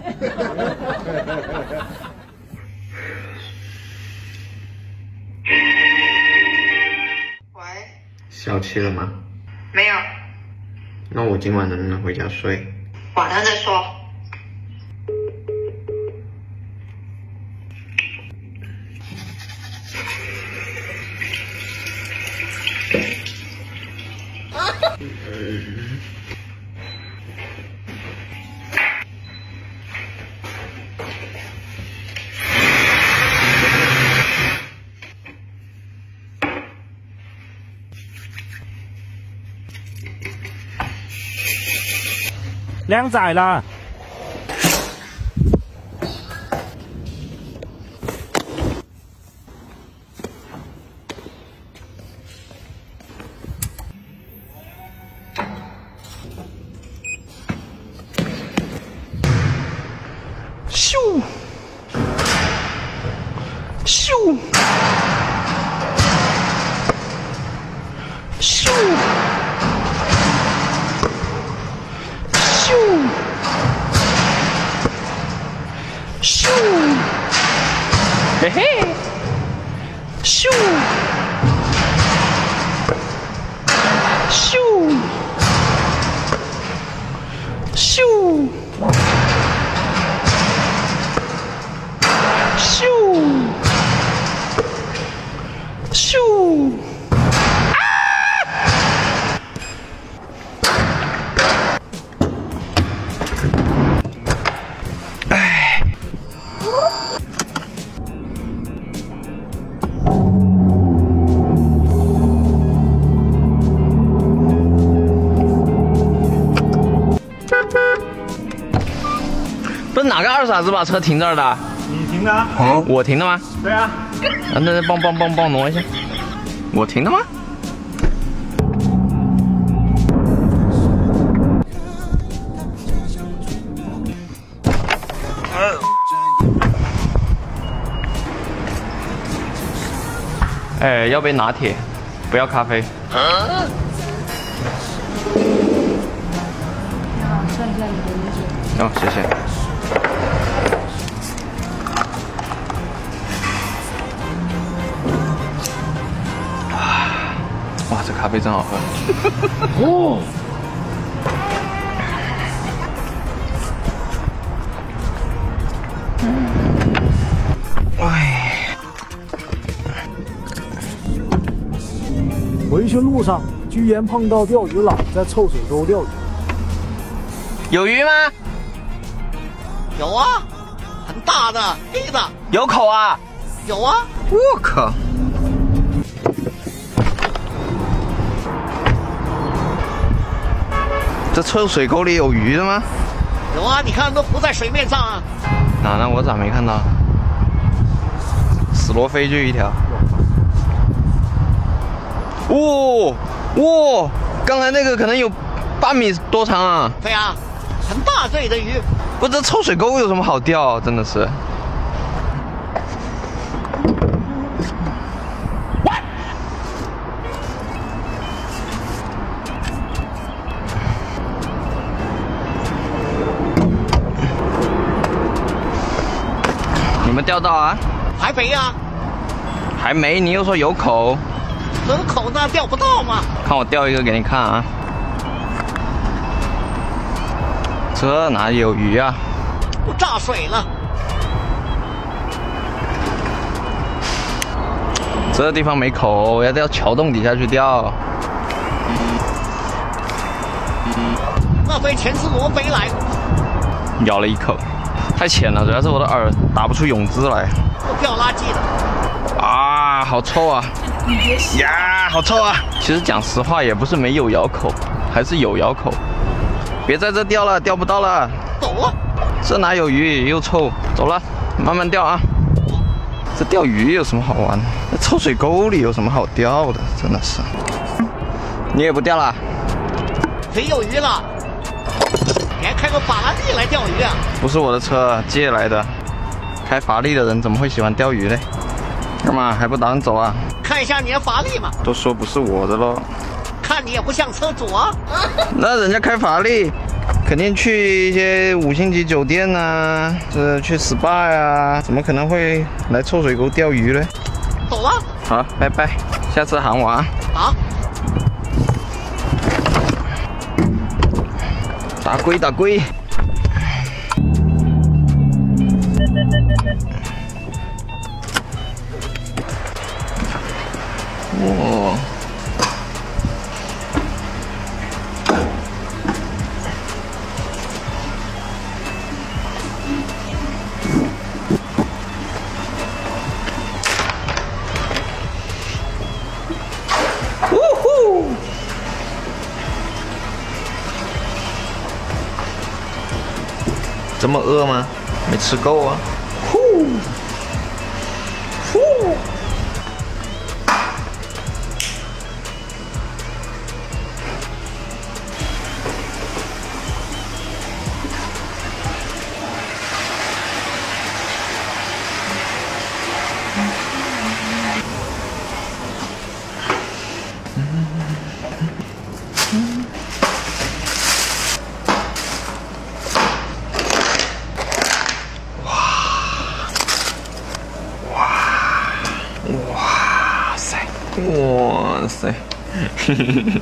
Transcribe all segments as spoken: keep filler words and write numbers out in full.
喂， 消气了吗？ 没有。 那我今晚能不能回家睡？ 晚上再说。 嗯。 靓仔啦！咻咻咻！咻，嘿嘿，咻，咻，咻，咻，咻，啊！ 不是哪个二傻子把车停这儿的？ 你停的啊？ 嗯，我停的吗？ 对啊。 啊，那帮帮帮帮挪一下。我停的吗？哎，要杯拿铁，不要咖啡。 你好，算一下你的饮水。 哦，谢谢。哇，这咖啡真好喝。哦。哎。 回去路上居然碰到钓鱼佬在臭水沟钓鱼。 有鱼吗？ 有啊，很大的，黑的。 有口啊？ 有啊。 我靠！这臭水沟里有鱼的吗？ 有啊，你看都浮在水面上啊。 哪呢？我咋没看到？死罗非就一条。哇、哦、哇！刚才那个可能有八米多长啊。 对啊，很大这里的鱼。 不，这臭水沟有什么好钓？真的是。你们钓到啊？ 还没啊。 还没？你又说有口。 有口呢，钓不到吗？ 看我钓一个给你看啊。这哪有鱼啊？ 不炸水了。 这地方没口，要到桥洞底下去钓。 那堆全是罗非来的。 咬了一口，太浅了，主要是我的饵打不出泳姿来。 我钓垃圾的。 啊，好臭啊！呀，好臭啊！其实讲实话，也不是没有咬口，还是有咬口。别在这钓了，钓不到了。 走啊！ 这哪有鱼，又臭。走了，慢慢钓啊。这钓鱼有什么好玩？这臭水沟里有什么好钓的？真的是。你也不钓了？ 没有鱼了。你还开个法拉利来钓鱼啊？ 不是我的车，借来的。开法拉利的人怎么会喜欢钓鱼呢？干嘛还不打算走啊？ 看一下你的法拉利嘛。 都说不是我的喽。 看你也不像车主啊。 那人家开法拉利， 肯定去一些五星级酒店呐、呃，去 S P A 呀，怎么可能会来臭水沟钓鱼呢？ 走了。 好，拜拜，下次喊我啊。 好。 打龟打龟。哇！呜呼！这么饿吗？没吃够啊！呼呼！哇塞！哇塞！嘿嘿嘿。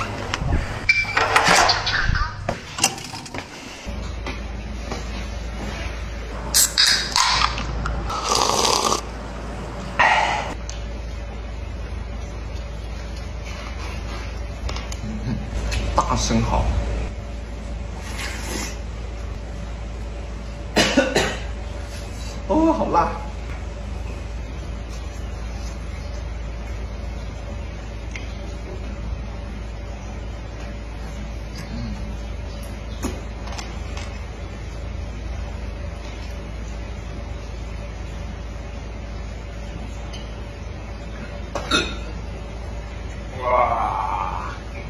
大生蚝。哦，好辣！哇！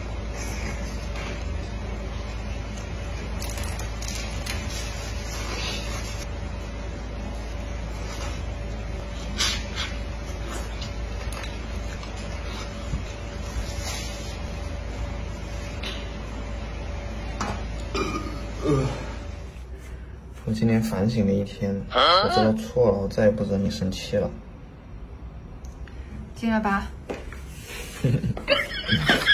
我今天反省了一天，我知道错了，我再也不惹你生气了。 进来吧。